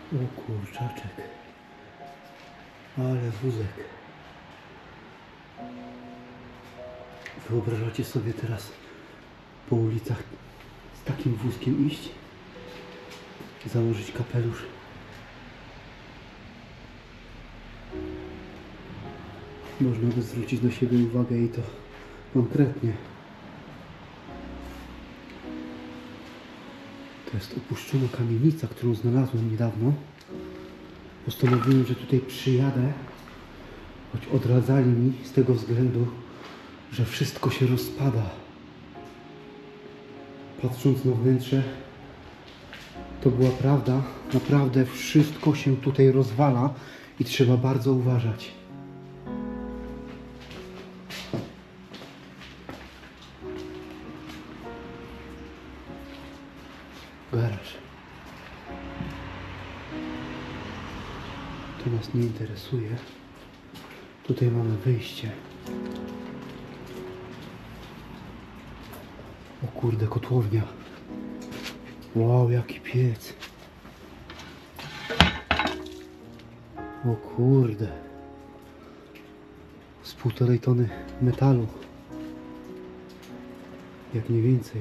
O kurczaczek. Ale wózek. Wyobrażacie sobie teraz po ulicach z takim wózkiem iść? Założyć kapelusz. Można by zwrócić na siebie uwagę i to konkretnie. To jest opuszczona kamienica, którą znalazłem niedawno. Postanowiłem, że tutaj przyjadę, choć odradzali mi z tego względu, że wszystko się rozpada. Patrząc na wnętrze, to była prawda. Naprawdę wszystko się tutaj rozwala i trzeba bardzo uważać. Garaż. To nas nie interesuje. Tutaj mamy wyjście. O kurde, kotłownia. Wow, jaki piec. O kurde. Z 1,5 tony metalu. Jak nie więcej.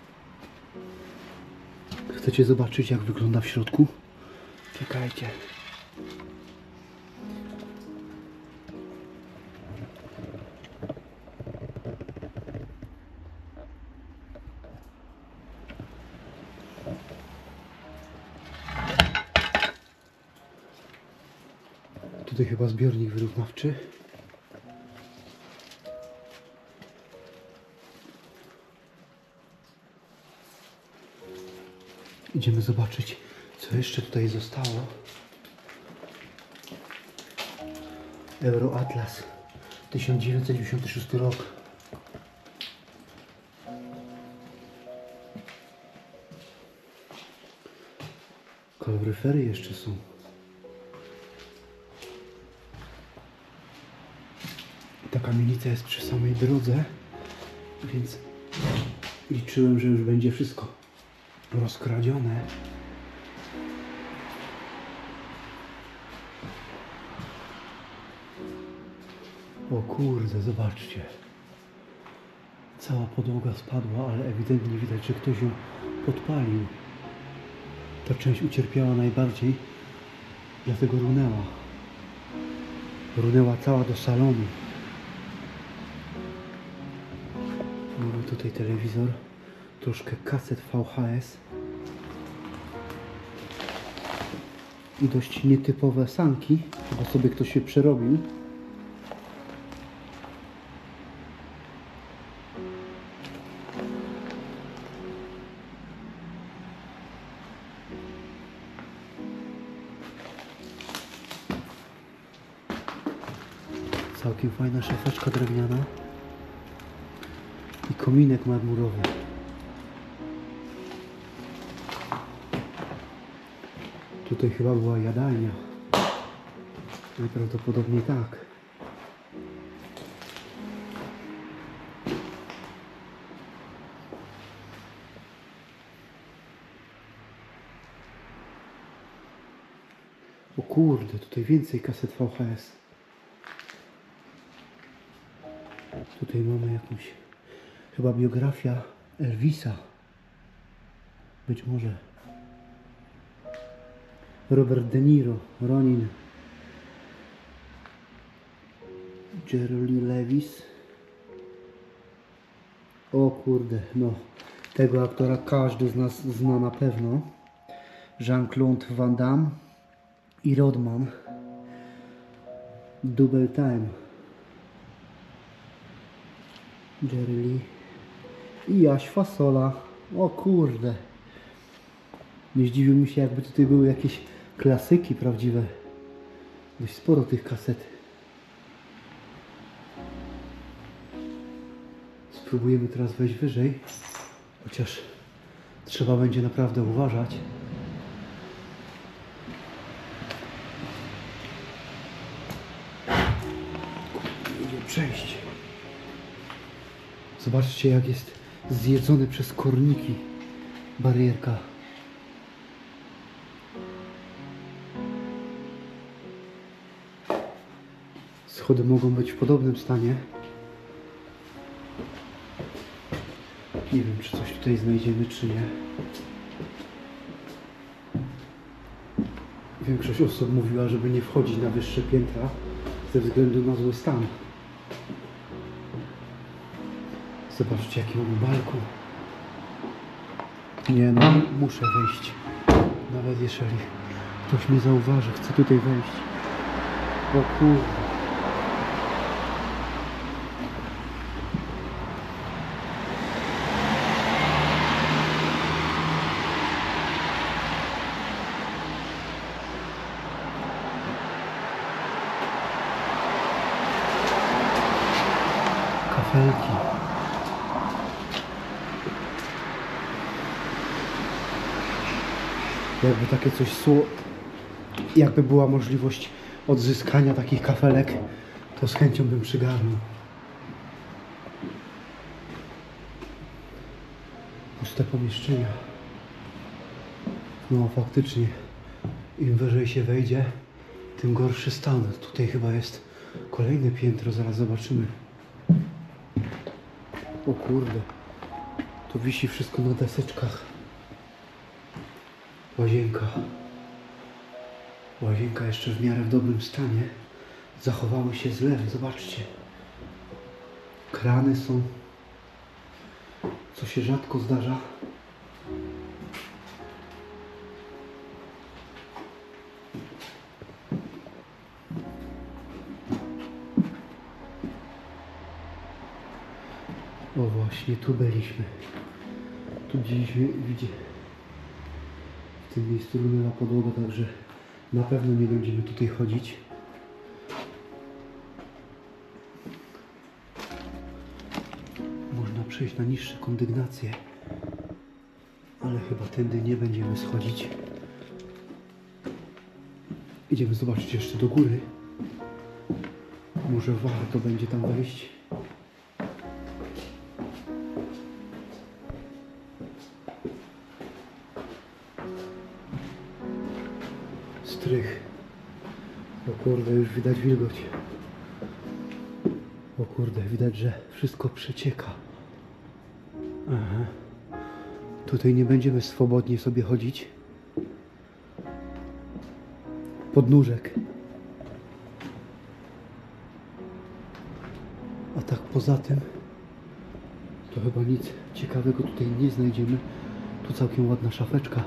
Chcecie zobaczyć, jak wygląda w środku? Czekajcie. Tutaj chyba zbiornik wyrównawczy. Idziemy zobaczyć, co jeszcze tutaj zostało. Euroatlas, 1996 rok. Kaloryfery jeszcze są. Ta kamienica jest przy samej drodze, więc liczyłem, że już będzie wszystko rozkradzione. O kurde, zobaczcie. Cała podłoga spadła, ale ewidentnie widać, że ktoś ją podpalił. Ta część ucierpiała najbardziej, dlatego runęła. Runęła cała do salonu. Mamy tutaj telewizor, troszkę kaset VHS i dość nietypowe sanki, bo sobie ktoś się przerobił. Całkiem fajna szafeczka drewniana i kominek marmurowy. Tutaj chyba była jadalnia. Najprawdopodobniej tak. O kurde, tutaj więcej kaset VHS. Tutaj mamy jakąś, chyba biografia Elvisa. Być może. Robert De Niro, Ronin, Jerry Lee Lewis. O kurde, no tego aktora każdy z nas zna na pewno. Jean-Claude Van Damme i Rodman. Double Time. Jerry Lee i Jaś Fasola. O kurde. Nie zdziwiłbym się, jakby tutaj były jakieś klasyki prawdziwe. Dość sporo tych kaset. Spróbujemy teraz wejść wyżej, chociaż trzeba będzie naprawdę uważać. Idzie przejść. Zobaczcie, jak jest zjedzony przez korniki barierka. schody mogą być w podobnym stanie. Nie wiem, czy coś tutaj znajdziemy, czy nie. Większość osób mówiła, żeby nie wchodzić na wyższe piętra ze względu na zły stan. Zobaczcie, jaki mamy balkon. Nie no, muszę wejść. Nawet jeżeli ktoś mnie zauważy, chcę tutaj wejść. O kurde. Kafelki. Jakby takie coś jakby była możliwość odzyskania takich kafelek, to z chęcią bym przygarnął. Puste pomieszczenia. No faktycznie, im wyżej się wejdzie, tym gorszy stan. Tutaj chyba jest kolejne piętro, zaraz zobaczymy. O kurde, to wisi wszystko na deseczkach. Łazienka. Łazienka jeszcze w miarę w dobrym stanie. Zachowały się zlewy, zobaczcie. Krany są, co się rzadko zdarza. O właśnie, tu byliśmy. Tu widzieliśmy, w tym miejscu runęła podłoga, także na pewno nie będziemy tutaj chodzić. Można przejść na niższe kondygnacje, ale chyba tędy nie będziemy schodzić. Idziemy zobaczyć jeszcze do góry. Może warto będzie tam wejść. Strych. O kurde, już widać wilgoć. O kurde, widać, że wszystko przecieka. Aha. Tutaj nie będziemy swobodnie sobie chodzić. Podnóżek. A tak poza tym to chyba nic ciekawego tutaj nie znajdziemy. Tu całkiem ładna szafeczka.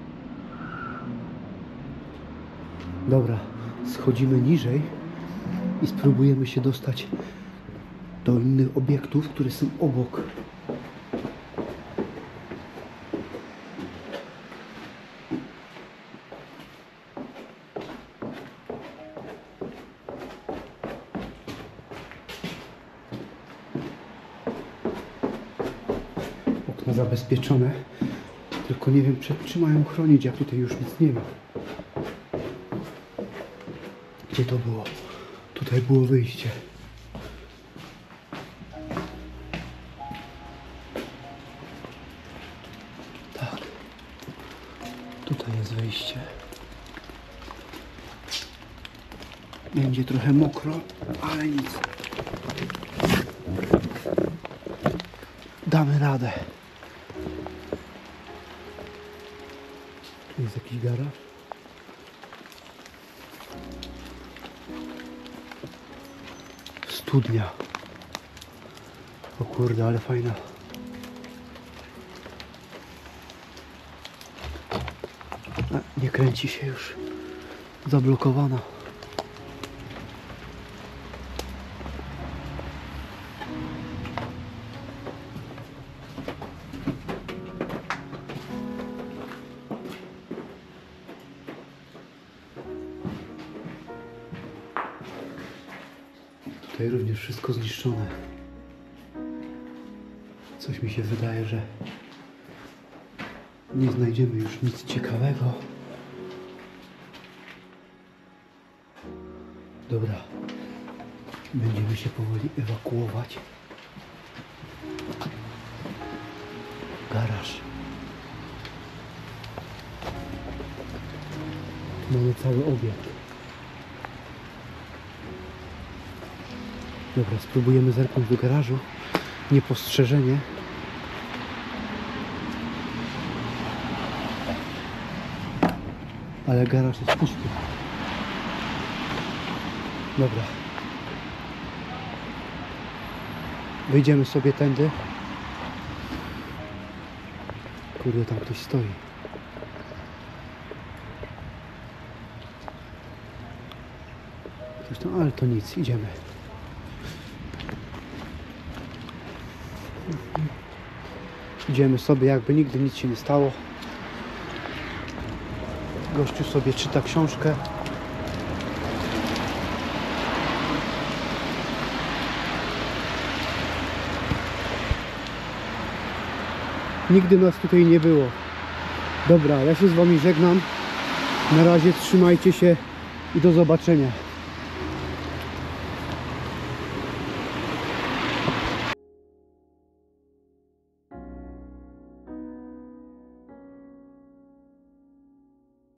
Dobra, schodzimy niżej i spróbujemy się dostać do innych obiektów, które są obok. Okna zabezpieczone, tylko nie wiem, przed czym mają chronić, jak tutaj już nic nie ma. Gdzie to było? Tutaj było wyjście. Tak. Tutaj jest wyjście. Będzie trochę mokro, ale nic. Damy radę. Tu jest jakiś garaż. Studnia. O kurde, ale fajna. A, nie kręci się już. Zablokowana. Tutaj również wszystko zniszczone. Coś mi się wydaje, że nie znajdziemy już nic ciekawego. Dobra. Będziemy się powoli ewakuować. Garaż. Tu mamy cały obiekt. Dobra, spróbujemy zerknąć do garażu. Niepostrzeżenie. Ale garaż jest pusty. Dobra. Wyjdziemy sobie tędy. Kurde, tam ktoś stoi. Ktoś tam, ale to nic, idziemy. Idziemy sobie, jakby nigdy nic się nie stało. Gościu sobie czyta książkę. Nigdy nas tutaj nie było. Dobra, ja się z wami żegnam. Na razie trzymajcie się i do zobaczenia.